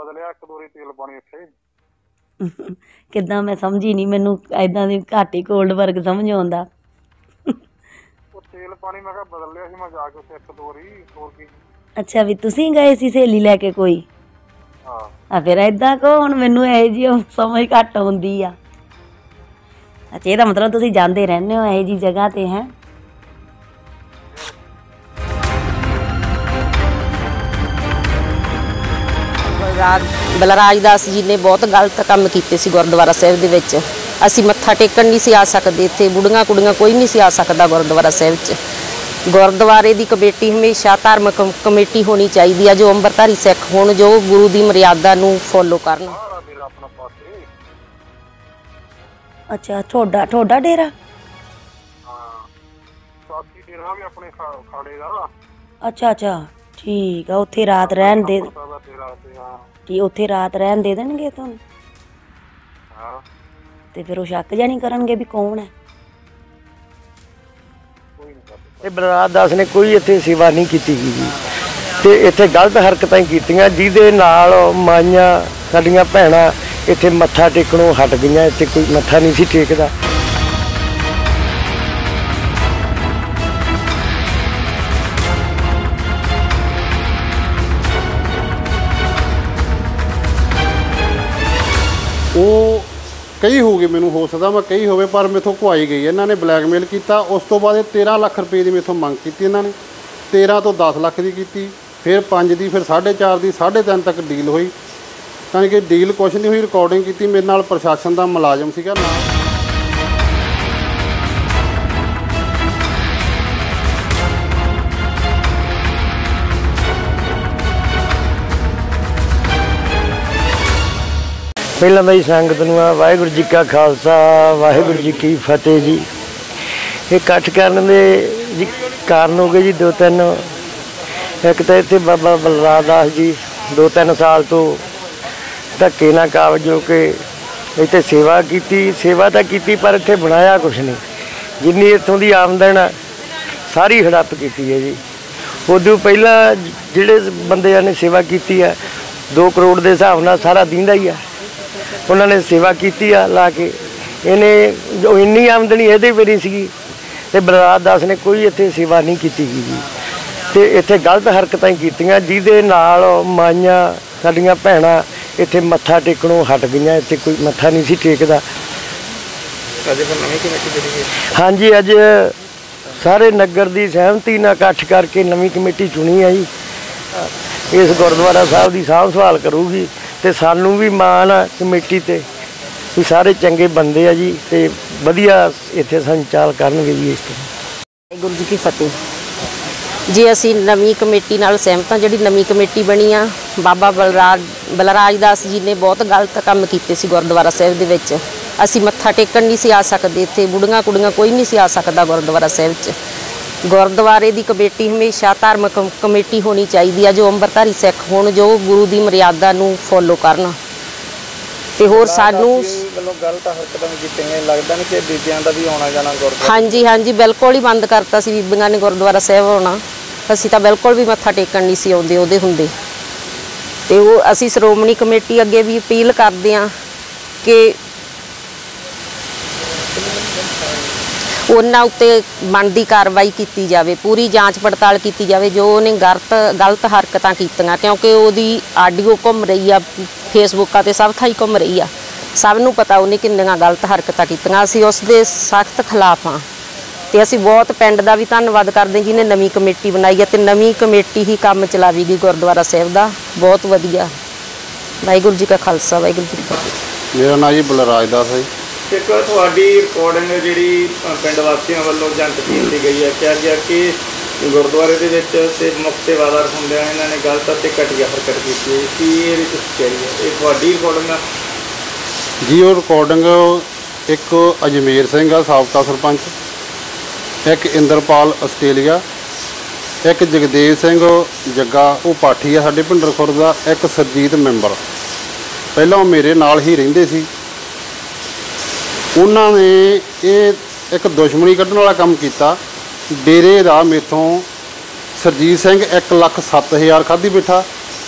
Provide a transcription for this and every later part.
बदलिया एक दो तेल पानी इत्थे किद्दां मैं समझी नहीं, मैनू इदां दी घट ही कोल्ड वर्ग समझ आउंदा। तेल पानी मैं कहा बदल लिया सी मैं जाके उत्थे एक दो वारी होर की। अच्छा भी तुसीं गए सी सहेली लैके कोई? हाँ फिर इदां कहो हुण, मैनू इहो जी समझ घट आउंदी आ। अच्छा ਇਹਦਾ मतलब ਤੁਸੀਂ ਜਾਂਦੇ ਰਹਿੰਦੇ ਹੋ ਇਹੋ जी जगह ਤੇ हैं? ਬਲਰਾਜ ਦਾਸ ਜੀ ਨੇ ਬਹੁਤ ਗਲਤ ਕੰਮ ਕੀਤੇ ਸੀ ਗੁਰਦੁਆਰਾ ਸਾਹਿਬ ਦੇ ਵਿੱਚ। ਅਸੀਂ ਮੱਥਾ ਟੇਕਣ ਨਹੀਂ ਸੀ ਆ ਸਕਦੇ, ਇੱਥੇ ਬੁੜੀਆਂ ਕੁੜੀਆਂ ਕੋਈ ਨਹੀਂ ਸੀ ਆ ਸਕਦਾ ਗੁਰਦੁਆਰਾ ਸਾਹਿਬ 'ਚ। ਗੁਰਦੁਆਰੇ ਦੀ ਕਮੇਟੀ ਹਮੇਸ਼ਾ ਧਾਰਮਿਕ ਕਮੇਟੀ ਹੋਣੀ ਚਾਹੀਦੀ ਆ, ਜੋ ਅੰਮ੍ਰਿਤਧਾਰੀ ਸਿੱਖ ਹੋਣ, ਜੋ ਗੁਰੂ ਦੀ ਮਰਿਆਦਾ ਨੂੰ ਫੋਲੋ ਕਰਨ। अच्छा ठोडा डेरा? अच्छा ठीक है, उत्थे रात रहन दे कि उत्थे रात रहन दे देणगे तुहानू? ते फिर वो शक जा नहीं करनगे भी कौन है? बलराज दास ने कोई इत्थे सेवा नहीं कीती गई ते इत्थे गलत हरकतां कीतियां, जिहदे नाल माइयां साडियां भैणां इत्थे मत्था टेकणों हट गईयां। इत्थे कोई मत्था नहीं सी टेकदा। ਉਹ ਕਈ ਹੋ ਗਏ, ਮੈਨੂੰ ਹੋ ਸਕਦਾ ਮੈਂ ਕਈ ਹੋਵੇ, ਪਰ ਮੇਥੋਂ ਘੁਆਈ ਗਈ। ਇਹਨਾਂ ਨੇ ਬਲੈਕਮੇਲ ਕੀਤਾ। ਉਸ ਤੋਂ ਬਾਅਦ ਇਹ 13 ਲੱਖ ਰੁਪਏ ਦੀ ਮੇਥੋਂ ਮੰਗ ਕੀਤੀ ਇਹਨਾਂ ਨੇ। 13 ਤੋਂ 10 ਲੱਖ ਦੀ ਕੀਤੀ, ਫਿਰ 5 ਦੀ, ਫਿਰ 4.5 ਦੀ, 3.5 ਤੱਕ ਡੀਲ ਹੋਈ। ਯਾਨੀ ਕਿ ਡੀਲ ਕੁਛ ਨਹੀਂ ਹੋਈ, ਰਿਕਾਰਡਿੰਗ ਕੀਤੀ। ਮੇਰੇ ਨਾਲ ਪ੍ਰਸ਼ਾਸਨ ਦਾ ਮੁਲਾਜ਼ਮ ਸੀਗਾ ਨਾਲ। ਪਹਿਲਾਂ ਤਾਂ ਜੀ ਸੰਗਤ ਨੂੰ ਵਾਹਿਗੁਰੂ ਜੀ ਕਾ ਖਾਲਸਾ ਵਾਹਿਗੁਰੂ ਜੀ ਕੀ ਫਤਿਹ ਜੀ। ਇਹ ਇਕੱਠ ਕਰਨ ਦੇ ਜੀ ਕਾਰਨ ਹੋ ਗਏ ਜੀ ਦੋ ਤਿੰਨ। ਇੱਕ ਤਾਂ ਇੱਥੇ ਬਾਬਾ ਬਲਰਾਜ ਦਾਸ ਜੀ 2-3 ਸਾਲ ਤੋਂ ਧੱਕੇ ਨਾਲ ਕਾਬਜ ਹੋ ਕੇ ਇੱਥੇ ਸੇਵਾ ਕੀਤੀ। ਸੇਵਾ ਤਾਂ ਕੀਤੀ ਪਰ ਇੱਥੇ ਬਣਾਇਆ ਕੁਛ ਨਹੀਂ। ਜਿੰਨੀ ਇੱਥੋਂ ਦੀ ਆਮਦਨ ਆ ਸਾਰੀ ਹੜੱਪ ਕੀਤੀ ਹੈ ਜੀ। ਉਦੋਂ ਪਹਿਲਾਂ ਜਿਹੜੇ ਬੰਦਿਆਂ ਨੇ ਸੇਵਾ ਕੀਤੀ ਆ 2 ਕਰੋੜ ਦੇ ਹਿਸਾਬ ਨਾਲ ਸਾਰਾ ਦਿੰਦਾ ਹੀ ਆ। ਉਹਨਾਂ ਨੇ ਸੇਵਾ ਕੀਤੀ ਆ ਲਾ ਕੇ। ਇਹਨੇ ਜੋ ਇੰਨੀ ਆਮਦਨੀ ਇਹਦੇ ਵੀ ਨਹੀਂ ਸੀਗੀ ਅਤੇ ਬਲਰਾਜ ਦਾਸ ਨੇ ਕੋਈ ਇੱਥੇ ਸੇਵਾ ਨਹੀਂ ਕੀਤੀ ਗਈ ਜੀ। ਅਤੇ ਇੱਥੇ ਗਲਤ ਹਰਕਤਾਂ ਕੀਤੀਆਂ, ਜਿਹਦੇ ਨਾਲ ਮਾਈਆਂ ਸਾਡੀਆਂ ਭੈਣਾਂ ਇੱਥੇ ਮੱਥਾ ਟੇਕਣੋਂ ਹਟ ਗਈਆਂ। ਇੱਥੇ ਕੋਈ ਮੱਥਾ ਨਹੀਂ ਸੀ ਟੇਕਦਾ। ਹਾਂਜੀ, ਅੱਜ ਸਾਰੇ ਨਗਰ ਦੀ ਸਹਿਮਤੀ ਨਾਲ ਇਕੱਠ ਕਰਕੇ ਨਵੀਂ ਕਮੇਟੀ ਚੁਣੀ ਆ ਜੀ। ਇਸ ਗੁਰਦੁਆਰਾ ਸਾਹਿਬ ਦੀ ਸਾਂਭ ਸੰਭਾਲ ਕਰੂਗੀ ਅਤੇ ਸਾਨੂੰ ਵੀ ਮਾਣ ਆ ਕਮੇਟੀ 'ਤੇ ਵੀ ਸਾਰੇ ਚੰਗੇ ਬੰਦੇ ਆ ਜੀ ਅਤੇ ਵਧੀਆ ਇੱਥੇ ਸੰਚਾਲ ਕਰਨਗੇ ਜੀ। ਇਸ ਤਰ੍ਹਾਂ ਵਾਹਿਗੁਰੂ ਜੀ ਕੀ ਫਤਿਹ ਜੀ। ਅਸੀਂ ਨਵੀਂ ਕਮੇਟੀ ਨਾਲ ਸਹਿਮਤ ਹਾਂ। ਜਿਹੜੀ ਨਵੀਂ ਕਮੇਟੀ ਬਣੀ ਆ, ਬਾਬਾ ਬਲਰਾਜ ਦਾਸ ਜੀ ਨੇ ਬਹੁਤ ਗਲਤ ਕੰਮ ਕੀਤੇ ਸੀ ਗੁਰਦੁਆਰਾ ਸਾਹਿਬ ਦੇ ਵਿੱਚ। ਅਸੀਂ ਮੱਥਾ ਟੇਕਣ ਨਹੀਂ ਸੀ ਆ ਸਕਦੇ, ਇੱਥੇ ਬੁੜੀਆਂ ਕੁੜੀਆਂ ਕੋਈ ਨਹੀਂ ਸੀ ਆ ਸਕਦਾ ਗੁਰਦੁਆਰਾ ਸਾਹਿਬ 'ਚ। ਗੁਰਦੁਆਰੇ ਦੀ ਕਮੇਟੀ ਹਮੇਸ਼ਾ ਧਾਰਮਿਕ ਕਮੇਟੀ ਹੋਣੀ ਚਾਹੀਦੀ ਆ, ਜੋ ਅੰਮ੍ਰਿਤਧਾਰੀ ਸਿੱਖ ਹੋਣ, ਜੋ ਗੁਰੂ ਦੀ ਮਰਿਆਦਾ ਨੂੰ ਫੋਲੋ ਕਰਨ। ਤੇ ਹੋਰ ਸਾਨੂੰ ਗਲਤ ਹਰਕਤਾਂ ਕੀਤੀਆਂ, ਲੱਗਦਾ ਨਹੀਂ ਕਿ ਬੀਬੀਆਂ ਦਾ ਵੀ ਆਉਣਾ ਜਾਣਾ ਗੁਰਦੁਆਰਾ? ਹਾਂਜੀ ਬਿਲਕੁਲ ਹੀ ਬੰਦ ਕਰਤਾ ਸੀ ਬੀਬੀਆਂ ਨੇ ਗੁਰਦੁਆਰਾ ਸਾਹਿਬ ਆਉਣਾ। ਅਸੀਂ ਤਾਂ ਬਿਲਕੁਲ ਵੀ ਮੱਥਾ ਟੇਕਣ ਨਹੀਂ ਸੀ ਆਉਂਦੇ ਉਹਦੇ ਹੁੰਦੇ। ਤੇ ਉਹ ਅਸੀਂ ਸ਼੍ਰੋਮਣੀ ਕਮੇਟੀ ਅੱਗੇ ਵੀ ਅਪੀਲ ਕਰਦੇ ਹਾਂ ਕਿ ਉਹਨਾਂ ਉੱਤੇ ਬਣਦੀ ਕਾਰਵਾਈ ਕੀਤੀ ਜਾਵੇ, ਪੂਰੀ ਜਾਂਚ ਪੜਤਾਲ ਕੀਤੀ ਜਾਵੇ ਜੋ ਉਹਨੇ ਗਲਤ ਹਰਕਤਾਂ ਕੀਤੀਆਂ। ਕਿਉਂਕਿ ਉਹਦੀ ਆਡੀਓ ਘੁੰਮ ਰਹੀ ਆ, ਫੇਸਬੁੱਕਾਂ 'ਤੇ ਸਭ ਥਾਈਂ ਘੁੰਮ ਰਹੀ ਆ, ਸਭ ਨੂੰ ਪਤਾ ਉਹਨੇ ਕਿੰਨੀਆਂ ਗਲਤ ਹਰਕਤਾਂ ਕੀਤੀਆਂ। ਅਸੀਂ ਉਸ ਦੇ ਸਖਤ ਖਿਲਾਫ ਹਾਂ ਅਤੇ ਅਸੀਂ ਬਹੁਤ ਪਿੰਡ ਦਾ ਵੀ ਧੰਨਵਾਦ ਕਰਦੇ ਜਿਹਨੇ ਨਵੀਂ ਕਮੇਟੀ ਬਣਾਈ ਹੈ ਅਤੇ ਨਵੀਂ ਕਮੇਟੀ ਹੀ ਕੰਮ ਚਲਾਵੇਗੀ ਗੁਰਦੁਆਰਾ ਸਾਹਿਬ ਦਾ। ਬਹੁਤ ਵਧੀਆ। ਵਾਹਿਗੁਰੂ ਜੀ ਕਾ ਖਾਲਸਾ ਵਾਹਿਗੁਰੂ ਜੀ ਕੀ ਫਤਿਹ। ਮੇਰਾ ਨਾਂ ਜੀ ਬਲਰਾਜ ਦਾਸ ਹੈ। ਇੱਕ ਤੁਹਾਡੀ ਰਿਕਾਰਡਿੰਗ ਜਿਹੜੀ ਪਿੰਡ ਵਾਸੀਆਂ ਵੱਲੋਂ ਏਜੰਟ ਕੀਤੀ ਗਈ ਹੈ, ਕਿਹਾ ਗਿਆ ਕਿ ਗੁਰਦੁਆਰੇ ਦੇ ਵਿੱਚ ਤੇ ਮੁੱਖ ਸੇਵਾਦਾਰ ਹੁੰਦਿਆਂ ਇਹਨਾਂ ਨੇ ਗਲਤ ਅਤੇ ਘਟੀਆ ਹਰਕਤ ਕੀਤੀ ਹੈ। ਕੀ ਇਹਦੀ ਤੁਸੀਂ ਕਹੀ ਹੈ? ਇਹ ਤੁਹਾਡੀ ਰਿਕਾਰਡਿੰਗ ਆ ਜੀ? ਉਹ ਰਿਕਾਰਡਿੰਗ ਇੱਕ ਅਜਮੇਰ ਸਿੰਘ ਆ ਸਾਬਕਾ ਸਰਪੰਚ, ਇੱਕ ਇੰਦਰਪਾਲ ਆਸਟ੍ਰੇਲੀਆ, ਇੱਕ ਜਗਦੇਵ ਸਿੰਘ ਜੱਗਾ ਉਹ ਪਾਠੀ ਆ ਸਾਡੇ ਭਿੰਡਰ ਖੁਰਦ ਦਾ, ਇੱਕ ਸਰਜੀਤ ਮੈਂਬਰ। ਪਹਿਲਾਂ ਉਹ ਮੇਰੇ ਨਾਲ ਹੀ ਰਹਿੰਦੇ ਸੀ। ਉਹਨਾਂ ਨੇ ਇਹ ਇੱਕ ਦੁਸ਼ਮਣੀ ਕੱਢਣ ਵਾਲਾ ਕੰਮ ਕੀਤਾ। ਡੇਰੇ ਦਾ ਮੇਥੋਂ ਸਰਜੀਤ ਸਿੰਘ 1,07,000 ਖਾਧੀ ਬੈਠਾ,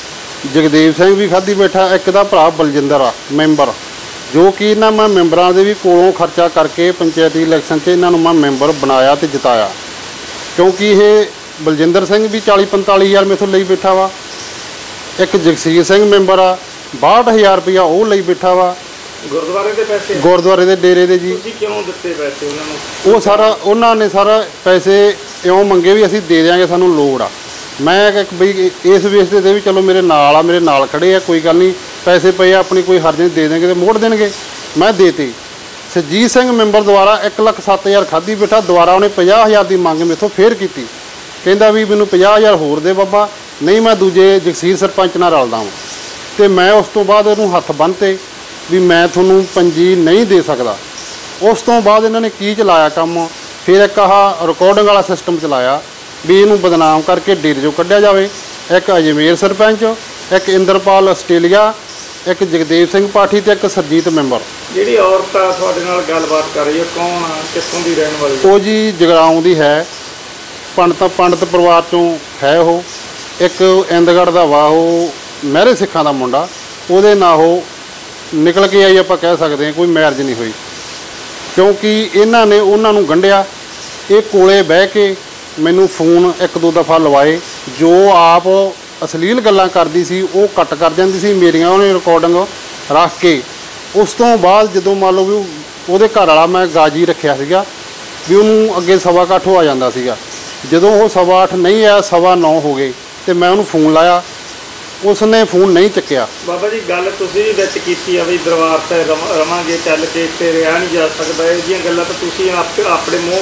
ਜਗਦੇਵ ਸਿੰਘ ਵੀ ਖਾਧੀ ਬੈਠਾ, ਇੱਕ ਦਾ ਭਰਾ ਬਲਜਿੰਦਰ ਆ ਮੈਂਬਰ, ਜੋ ਕਿ ਇਹਨਾਂ ਮੈਂ ਮੈਂਬਰਾਂ ਦੇ ਵੀ ਕੋਲੋਂ ਖਰਚਾ ਕਰਕੇ ਪੰਚਾਇਤੀ ਇਲੈਕਸ਼ਨ 'ਚ ਇਹਨਾਂ ਨੂੰ ਮੈਂ ਮੈਂਬਰ ਬਣਾਇਆ ਤੇ ਜਿਤਾਇਆ। ਕਿਉਂਕਿ ਇਹ ਬਲਜਿੰਦਰ ਸਿੰਘ ਵੀ 40-45 ਹਜ਼ਾਰ ਮੇਥੋਂ ਲਈ ਬੈਠਾ ਵਾ, ਇੱਕ ਜਗਸੀਰ ਸਿੰਘ ਮੈਂਬਰ ਆ 62,000 ਰੁਪਇਆ ਉਹ ਲਈ ਬੈਠਾ ਵਾ ਗੁਰਦੁਆਰੇ ਦੇ ਪੈਸੇ, ਗੁਰਦੁਆਰੇ ਦੇ ਡੇਰੇ ਦੇ ਜੀ। ਤੁਸੀਂ ਕਿਉਂ ਦਿੱਤੇ ਪੈਸੇ ਉਹਨਾਂ ਨੂੰ? ਉਹ ਸਾਰਾ ਉਹਨਾਂ ਨੇ ਸਾਰਾ ਪੈਸੇ ਇਉਂ ਮੰਗੇ ਵੀ ਅਸੀਂ ਦੇ ਦਿਆਂਗੇ, ਸਾਨੂੰ ਲੋੜ ਆ। ਮੈਂ ਕਿ ਬਈ ਇਸ ਵੇਸ ਤੇ ਵੀ ਚਲੋ ਮੇਰੇ ਨਾਲ ਆ, ਮੇਰੇ ਨਾਲ ਖੜੇ ਆ, ਕੋਈ ਗੱਲ ਨਹੀਂ, ਪੈਸੇ ਪਏ ਆ ਆਪਣੀ, ਕੋਈ ਹਰਜ ਨਹੀਂ, ਦੇ ਦੇਣਗੇ ਤੇ ਮੋੜ ਦੇਣਗੇ। ਮੈਂ ਦੇਤੇ। ਸਰਜੀਤ ਸਿੰਘ ਮੈਂਬਰ ਦੁਆਰਾ 1,07,000 ਖਾਧੀ ਬੈਠਾ, ਦੁਬਾਰਾ ਉਹਨੇ 50,000 ਦੀ ਮੰਗ ਮੇਥੋਂ ਫੇਰ ਕੀਤੀ, ਕਹਿੰਦਾ ਵੀ ਮੈਨੂੰ 50,000 ਹੋਰ ਦੇ ਬਾਬਾ, ਨਹੀਂ ਮੈਂ ਦੂਜੇ ਜਗਸੀਰ ਸਰਪੰਚ ਨਾਲ ਰਲਦਾ ਹਾਂ। ਤੇ ਮੈਂ ਉਸ ਤੋਂ ਬਾਅਦ ਉਹਨੂੰ ਹੱਥ ਬੰਨ੍ਹਤੇ ਵੀ ਮੈਂ ਤੁਹਾਨੂੰ ਪੰਜੀ ਨਹੀਂ ਦੇ ਸਕਦਾ। ਉਸ ਤੋਂ ਬਾਅਦ ਇਹਨਾਂ ਨੇ ਕੀ ਚਲਾਇਆ ਕੰਮ, ਫਿਰ ਇੱਕ ਆਹ ਰਿਕਾਰਡਿੰਗ ਵਾਲਾ ਸਿਸਟਮ ਚਲਾਇਆ ਵੀ ਇਹਨੂੰ ਬਦਨਾਮ ਕਰਕੇ ਡੇਰੇ 'ਚੋਂ ਕੱਢਿਆ ਜਾਵੇ। ਇੱਕ ਅਜਮੇਰ ਸਰਪੰਚ, ਇੱਕ ਇੰਦਰਪਾਲ ਆਸਟ੍ਰੇਲੀਆ, ਇੱਕ ਜਗਦੇਵ ਸਿੰਘ ਪਾਠੀ ਤੇ ਇੱਕ ਸਰਜੀਤ ਮੈਂਬਰ। ਜਿਹੜੀ ਔਰਤ ਆ ਤੁਹਾਡੇ ਨਾਲ ਗੱਲਬਾਤ ਕਰ ਰਹੀ ਹੈ, ਕੌਣ ਆ, ਕਿੱਥੋਂ ਦੀ ਰਹਿਣ ਵਾਲੀ? ਉਹ ਜੀ ਜਗਰਾਉਂ ਦੀ ਹੈ, ਪੰਡਤ ਪਰਿਵਾਰ 'ਚੋਂ ਹੈ ਉਹ। ਇੱਕ ਇੰਦਗੜ੍ਹ ਦਾ ਵਾ, ਉਹ ਮਹਿਰੇ ਸਿੱਖਾਂ ਦਾ ਮੁੰਡਾ, ਉਹਦੇ ਨਾਲ ਉਹ ਨਿਕਲ ਕੇ ਆਈ, ਆਪਾਂ ਕਹਿ ਸਕਦੇ ਹਾਂ, ਕੋਈ ਮੈਰਿਜ ਨਹੀਂ ਹੋਈ। ਕਿਉਂਕਿ ਇਹਨਾਂ ਨੇ ਉਹਨਾਂ ਨੂੰ ਗੰਢਿਆ। ਇਹ ਕੋਲੇ ਬਹਿ ਕੇ ਮੈਨੂੰ ਫੋਨ 1-2 ਦਫਾ ਲਵਾਏ, ਜੋ ਆਪ ਅਸ਼ਲੀਲ ਗੱਲਾਂ ਕਰਦੀ ਸੀ ਉਹ ਕੱਟ ਕਰ ਜਾਂਦੀ ਸੀ ਮੇਰੀਆਂ, ਉਹਨੇ ਰਿਕਾਰਡਿੰਗ ਰੱਖ ਕੇ। ਉਸ ਤੋਂ ਬਾਅਦ ਜਦੋਂ ਮੰਨ ਲਓ ਵੀ ਉਹਦੇ ਘਰ ਵਾਲਾ ਮੈਂ ਗਾਜੀ ਰੱਖਿਆ ਸੀਗਾ ਵੀ ਉਹਨੂੰ ਅੱਗੇ 8:15 ਹੋ ਜਾਂਦਾ ਸੀਗਾ, ਜਦੋਂ ਉਹ 8:15 ਨਹੀਂ ਆਇਆ 9:15 ਹੋ ਗਏ ਤੇ ਮੈਂ ਉਹਨੂੰ ਫੋਨ ਲਾਇਆ, ਉਸਨੇ ਫੋਨ ਨਹੀਂ ਚੱਕਿਆ। ਬਾਬਾ ਜੀ ਗੱਲ ਤੁਸੀਂ ਵੀ ਵਿੱਚ ਕੀਤੀ ਆ ਵੀ ਦਰਬਾਰ ਸਾਹਿਬ ਰਵਾਂਗੇ, ਚੱਲ ਕੇ ਇੱਥੇ ਰਿਹਾ ਨਹੀਂ ਜਾ ਸਕਦਾ, ਇਹ ਜਿਹੀਆਂ ਗੱਲਾਂ ਤਾਂ ਤੁਸੀਂ ਆਪਣੇ ਮੂੰਹ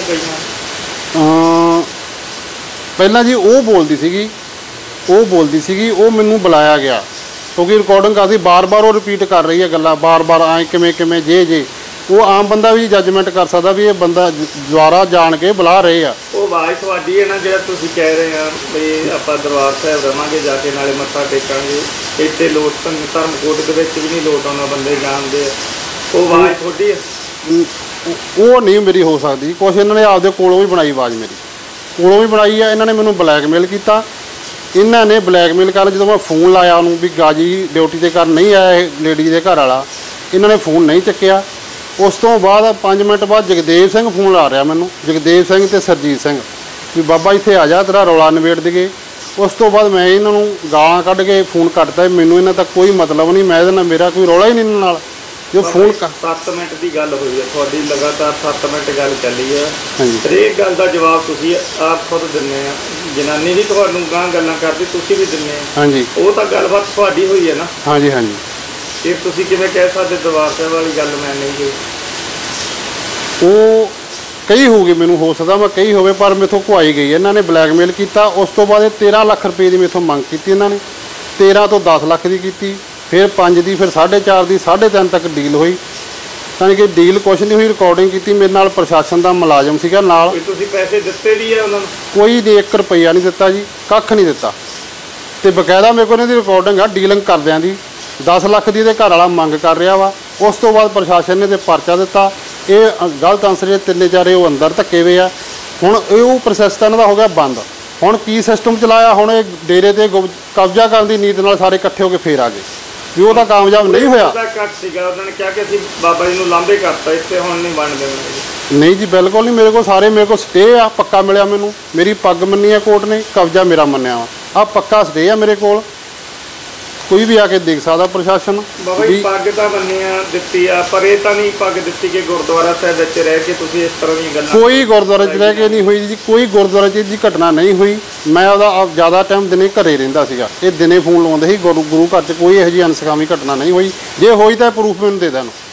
ਕਹੀਆਂ। ਪਹਿਲਾਂ ਜੀ ਉਹ ਬੋਲਦੀ ਸੀਗੀ, ਉਹ ਮੈਨੂੰ ਬੁਲਾਇਆ ਗਿਆ ਕਿਉਂਕਿ ਰਿਕਾਰਡਿੰਗ ਕਾਫੀ ਬਾਰ-ਬਾਰ ਉਹ ਰਿਪੀਟ ਕਰ ਰਹੀ ਹੈ ਗੱਲਾਂ, ਬਾਰ-ਬਾਰ ਐਂ ਕਿਵੇਂ ਜੇ ਉਹ ਆਮ ਬੰਦਾ ਵੀ ਜੱਜਮੈਂਟ ਕਰ ਸਕਦਾ ਵੀ ਇਹ ਬੰਦਾ ਦੁਆਰਾ ਜਾਣ ਕੇ ਬੁਲਾ ਰਹੇ ਆ। ਉਹ ਆਵਾਜ਼ ਤੁਹਾਡੀ ਹੈ ਨਾ, ਜਿਹੜਾ ਤੁਸੀਂ ਕਹਿ ਰਹੇ ਆ ਵੀ ਆਪਾਂ ਦਰਬਾਰ ਸਾਹਿਬ ਰਵਾਂਗੇ ਜਾ ਕੇ, ਨਾਲੇ ਮੱਥਾ ਟੇਕਾਂਗੇ, ਇੱਥੇ ਲੋਟ ਧਰਮਕੋਟ ਦੇ ਵਿੱਚ ਵੀ ਨਹੀਂ ਲੋਟ ਆਉਣਾ, ਬੰਦੇ ਜਾਣਦੇ ਆ, ਉਹ ਆਵਾਜ਼ ਤੁਹਾਡੀ ਹੈ? ਉਹ ਨਹੀਂ ਮੇਰੀ ਹੋ ਸਕਦੀ। ਕੁਛ ਇਹਨਾਂ ਨੇ ਆਪਦੇ ਕੋਲੋਂ ਵੀ ਬਣਾਈ, ਆਵਾਜ਼ ਮੇਰੀ ਕੋਲੋਂ ਵੀ ਬਣਾਈ ਆ। ਇਹਨਾਂ ਨੇ ਮੈਨੂੰ ਬਲੈਕਮੇਲ ਕੀਤਾ, ਇਹਨਾਂ ਨੇ ਬਲੈਕਮੇਲ ਕਰ, ਜਦੋਂ ਮੈਂ ਫੋਨ ਲਾਇਆ ਉਹਨੂੰ ਵੀ ਗਾਜੀ ਡਿਊਟੀ 'ਤੇ ਕਰ ਨਹੀਂ ਆਇਆ ਇਹ ਲੇਡੀ ਦੇ ਘਰ ਵਾਲਾ, ਇਹਨਾਂ ਨੇ ਫੋਨ ਨਹੀਂ ਚੱਕਿਆ। ਉਸ ਤੋਂ ਬਾਅਦ 5 ਮਿੰਟ ਬਾਅਦ ਜਗਦੇਵ ਸਿੰਘ ਫੋਨ ਲਾ ਰਿਹਾ ਮੈਨੂੰ, ਜਗਦੇਵ ਸਿੰਘ ਤੇ ਸਰਜੀਤ ਸਿੰਘ, ਵੀ ਬਾਬਾ ਇੱਥੇ ਆ ਜਾ, ਤੇਰਾ ਰੌਲਾ ਨਿਬੇੜ ਦੇਗੇ। ਉਸ ਤੋਂ ਬਾਅਦ ਮੈਂ ਇਹਨਾਂ ਨੂੰ ਗਾਲਾਂ ਕੱਢ ਕੇ ਫੋਨ ਕੱਟਤਾ, ਮੈਨੂੰ ਇਹਨਾਂ ਤੱਕ ਕੋਈ ਮਤਲਬ ਨਹੀਂ, ਮੈਂ ਇਹਦੇ ਨਾਲ ਮੇਰਾ ਕੋਈ ਰੌਲਾ ਹੀ ਨਹੀਂ ਇਹਨਾਂ ਨਾਲ। ਜੋ ਫੋਨ 7 ਮਿੰਟ ਦੀ ਗੱਲ ਹੋਈ ਹੈ ਤੁਹਾਡੀ, ਲਗਾਤਾਰ 7 ਮਿੰਟ ਗੱਲ ਚੱਲੀ ਹੈ। ਹਾਂਜੀ, ਹਰੇਕ ਗੱਲ ਦਾ ਜਵਾਬ ਤੁਸੀਂ ਆਪ ਖੁਦ ਦਿੰਦੇ ਆ, ਜਨਾਨੀ ਵੀ ਤੁਹਾਨੂੰ ਗਾਂ ਗੱਲਾਂ ਕਰਦੀ, ਤੁਸੀਂ ਵੀ ਦਿੰਦੇ ਆ। ਹਾਂਜੀ, ਉਹ ਤਾਂ ਗੱਲਬਾਤ ਤੁਹਾਡੀ ਹੋਈ ਹੈ ਨਾ? ਹਾਂਜੀ ਹਾਂਜੀ। ਇਹ ਤੁਸੀਂ ਕਿਵੇਂ ਕਹਿ ਸਕਦੇ ਦਰਬਾਰ ਸਾਹਿਬ ਵਾਲੀ ਗੱਲ ਮੈਂ ਨਹੀਂ ਹੋਈ? ਉਹ ਕਈ ਹੋਊਗੀ, ਮੈਨੂੰ ਹੋ ਸਕਦਾ ਮੈਂ ਕਈ ਹੋਵੇ, ਪਰ ਮੇਥੋਂ ਘੁਆਈ ਗਈ। ਇਹਨਾਂ ਨੇ ਬਲੈਕਮੇਲ ਕੀਤਾ। ਉਸ ਤੋਂ ਬਾਅਦ ਇਹ 13 ਲੱਖ ਰੁਪਏ ਦੀ ਮੇਥੋਂ ਮੰਗ ਕੀਤੀ ਇਹਨਾਂ ਨੇ, 13 ਤੋਂ 10 ਲੱਖ ਦੀ ਕੀਤੀ, ਫਿਰ 5 ਦੀ, ਫਿਰ 4.5 ਦੀ, 3.5 ਤੱਕ ਡੀਲ ਹੋਈ। ਯਾਨੀ ਕਿ ਡੀਲ ਕੁਛ ਨਹੀਂ ਹੋਈ, ਰਿਕਾਰਡਿੰਗ ਕੀਤੀ। ਮੇਰੇ ਨਾਲ ਪ੍ਰਸ਼ਾਸਨ ਦਾ ਮੁਲਾਜ਼ਮ ਸੀਗਾ ਨਾਲ। ਤੁਸੀਂ ਪੈਸੇ ਦਿੱਤੇ ਵੀ ਆ ਉਹਨਾਂ ਨੂੰ? ਕੋਈ ਨਹੀਂ, 1 ਰੁਪਈਆ ਨਹੀਂ ਦਿੱਤਾ ਜੀ, ਕੱਖ ਨਹੀਂ ਦਿੱਤਾ। ਤੇ ਬਕਾਇਦਾ ਮੇਰੇ ਕੋਲ ਇਹਦੀ ਰਿਕਾਰਡਿੰਗ ਆ ਡੀਲਿੰਗ ਕਰਦਿਆਂ ਦੀ। 10 ਲੱਖ ਦੀ ਇਹਦੇ ਘਰ ਵਾਲਾ ਮੰਗ ਕਰ ਰਿਹਾ ਵਾ। ਉਸ ਤੋਂ ਬਾਅਦ ਪ੍ਰਸ਼ਾਸਨ ਨੇ ਤੇ ਪਰਚਾ ਦਿੱਤਾ। ਇਹ ਗਲਤ ਆਨਸਰ ਜੇ 3-4 ਉਹ ਅੰਦਰ ਧੱਕੇ ਵੇ ਆ। ਹੁਣ ਉਹ ਪ੍ਰੋਸੈਸ ਤਾਂ ਇਹਨਾਂ ਦਾ ਹੋ ਗਿਆ ਬੰਦ। ਹੁਣ ਕੀ ਸਿਸਟਮ ਚਲਾਇਆ, ਹੁਣ ਇਹ ਡੇਰੇ ਤੇ ਕਬਜ਼ਾ ਕਰਨ ਦੀ ਨੀਤ ਨਾਲ ਸਾਰੇ ਇਕੱਠੇ ਹੋ ਕੇ ਫੇਰ ਆ ਗਏ ਵੀ ਉਹ ਤਾਂ ਕਾਮਯਾਬ ਨਹੀਂ ਹੋਇਆ। ਕੱਟ ਸੀਗਾ, ਉਹਨਾਂ ਨੇ ਕਿਹਾ ਕਿ ਅਸੀਂ ਬਾਬਾ ਜੀ ਨੂੰ ਲਾਂਭੇ ਕਰਤਾ, ਇੱਥੇ ਹੁਣ ਨਹੀਂ ਬਣ ਦੇਣਾ। ਨਹੀਂ ਜੀ, ਬਿਲਕੁਲ ਨਹੀਂ। ਮੇਰੇ ਕੋਲ ਸਟੇ ਆ, ਪੱਕਾ ਮਿਲਿਆ ਮੈਨੂੰ, ਮੇਰੀ ਪੱਗ ਮੰਨੀ ਆ ਕੋਰਟ ਨੇ, ਕਬਜ਼ਾ ਮੇਰਾ ਮੰਨਿਆ ਵਾ, ਆ ਪੱਕਾ ਸਟੇ ਆ ਮੇਰੇ ਕੋਲ, ਕੋਈ ਵੀ ਆ ਕੇ ਦੇਖ ਸਕਦਾ ਪ੍ਰਸ਼ਾਸਨ। ਬਾਬਾ ਜੀ ਪੱਗ ਤਾਂ ਮੰਨਿਆ ਦਿੱਤੀ ਆ, ਪਰ ਇਹ ਤਾਂ ਨਹੀਂ ਪੱਗ ਦਿੱਤੀ ਕਿ ਗੁਰਦੁਆਰਾ ਸਾਹਿਬ ਵਿੱਚ ਰਹਿ ਕੇ ਤੁਸੀਂ ਇਸ ਤਰ੍ਹਾਂ ਦੀਆਂ ਗੱਲਾਂ। ਕੋਈ ਗੁਰਦੁਆਰੇ 'ਚ ਰਹਿ ਕੇ ਨਹੀਂ ਹੋਈ ਜੀ, ਕੋਈ ਗੁਰਦੁਆਰੇ 'ਚ ਦੀ ਘਟਨਾ ਨਹੀਂ ਹੋਈ। ਮੈਂ ਉਹਦਾ ਜ਼ਿਆਦਾ ਟਾਈਮ ਦਿਨੇ ਘਰੇ ਰਹਿੰਦਾ ਸੀਗਾ, ਇਹ ਦਿਨੇ ਫੋਨ ਲਾਉਂਦੇ ਸੀ। ਗੁਰੂ ਘਰ 'ਚ ਕੋਈ ਇਹੋ ਜਿਹੀ ਅਨਸਕਾਮੀ ਘਟਨਾ ਨਹੀਂ ਹੋਈ। ਜੇ ਹੋਈ ਤਾਂ ਪ੍ਰੂਫ ਮੈਨੂੰ ਦੇ ਦੇਣ।